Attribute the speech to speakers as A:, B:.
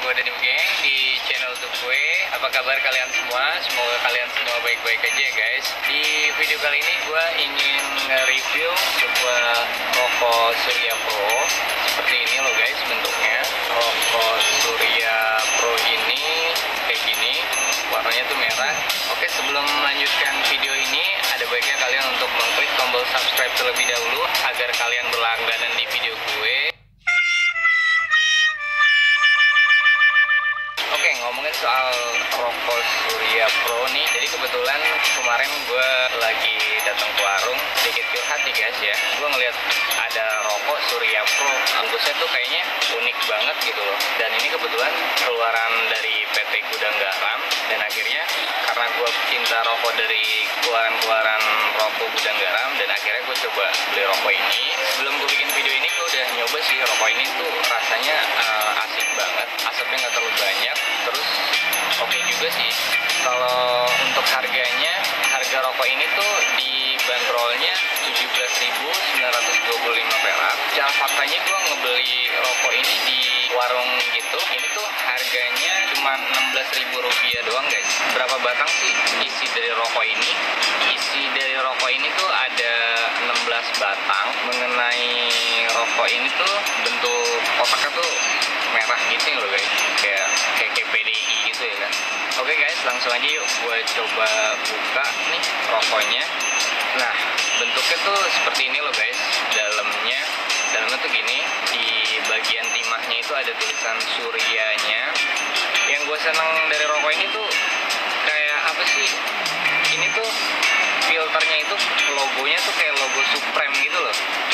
A: gue Denim Geng di channel YouTube gue. Apa kabar kalian semua? Semoga kalian semua baik-baik aja ya guys. Di video kali ini gue ingin nge-review sebuah rokok Surya Pro. Seperti ini loh guys bentuknya. Rokok Surya Pro ini kayak gini, warnanya tuh merah. Oke, sebelum melanjutkan video ini, ada baiknya kalian untuk mengklik tombol subscribe terlebih dahulu agar kalian berlangganan di video gue. Oke, ngomongin soal rokok Surya Pro nih. Jadi kebetulan kemarin gue lagi datang ke warung, sedikit curhat nih guys ya. Gue ngeliat ada rokok Surya Pro, bungkusnya tuh kayaknya unik banget gitu loh. Dan ini kebetulan keluaran dari PT Gudang Garam. Dan akhirnya karena gue cinta rokok dari keluaran rokok Gudang Garam, dan akhirnya gue coba beli rokok ini. Sebelum gue bikin video ini, gue udah nyoba sih rokok ini tuh rasanya asik banget, asapnya nggak terlalu banyak. Terus oke juga sih. Kalau untuk harganya, harga rokok ini tuh dibanderolnya 17.925 perak. Secara faktanya gue ngebeli rokok ini di warung gitu, ini tuh harganya cuma 16.000 rupiah doang guys. Berapa batang sih isi dari rokok ini? Isi dari rokok ini tuh ada 16 batang. Mengenai rokok ini tuh bentuk kotaknya tuh merah gitu loh guys, kayak PDI gitu ya kan. Oke guys, langsung aja yuk gue coba buka nih rokoknya. Nah, bentuknya tuh seperti ini loh guys. Dalamnya tuh gini. Di bagian timahnya itu ada tulisan Suryanya. Yang gue seneng dari rokok ini tuh kayak apa sih, ini tuh filternya itu logonya tuh kayak logo Supreme gitu loh.